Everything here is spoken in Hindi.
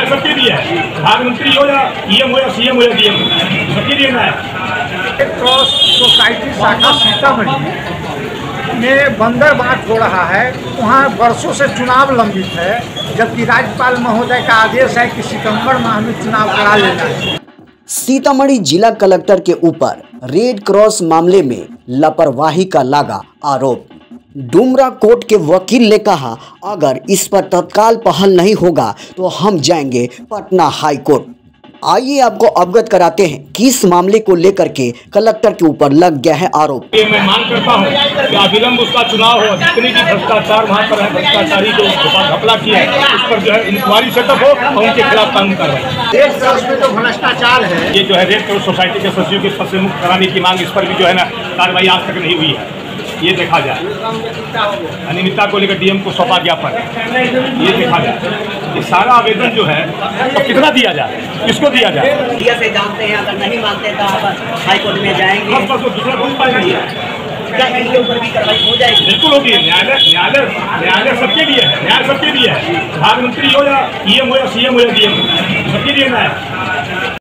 सबके लिए है, प्रधानमंत्री हो या पीएम हो या सीएम हो या डीएम हो, सबके लिए न्याय। रेड क्रॉस सोसाइटी शाखा सीतामढ़ी में बंदर बांट हो रहा है। वहाँ वर्षों से चुनाव लंबित है, जबकि राज्यपाल महोदय का आदेश है कि सितंबर माह में चुनाव करा लेना है। सीतामढ़ी जिला कलेक्टर के ऊपर रेड क्रॉस मामले में लापरवाही का लगा आरोप। डुमरा कोर्ट के वकील ने कहा, अगर इस पर तत्काल पहल नहीं होगा तो हम जाएंगे पटना हाई कोर्ट। आइए आपको अवगत कराते हैं कि इस मामले को लेकर के कलेक्टर के ऊपर लग गया है आरोप। ये मैं मांग करता हूँ कि अविलंब उसका चुनाव हो। जितने भी भ्रष्टाचार वहाँ पर है, भ्रष्टाचारी जो घपला किया है, उस पर जो है इंक्वायरी सेटअप हो और उनके खिलाफ कानून कार्रवाई। रेड क्रॉस में जो भ्रष्टाचार है, ये जो है रेड क्रॉस सोसाइटी के सचिव के पद से मुक्त कराने की मांग, इस पर भी जो है ना कार्रवाई आज तक नहीं हुई है। ये देखा जाए, अनियमितता को लेकर डीएम को सौंपा ज्ञापन, ये देखा जाए। ये सारा आवेदन जो है तो कितना दिया जाए, किसको दिया जाए, से जानते हैं। अगर नहीं मानते तो आप हाई कोर्ट में जाएंगे। बस तो दूसरा कोई उपाय नहीं है। क्या इनके ऊपर भी कार्रवाई हो जाएगी? बिल्कुल होगी। न्यायालय सबके लिए है, न्याय सबके लिए है, प्रधानमंत्री हो या पीएम हो या सीएम हो या डीएम हो, सबके लिए न्याय।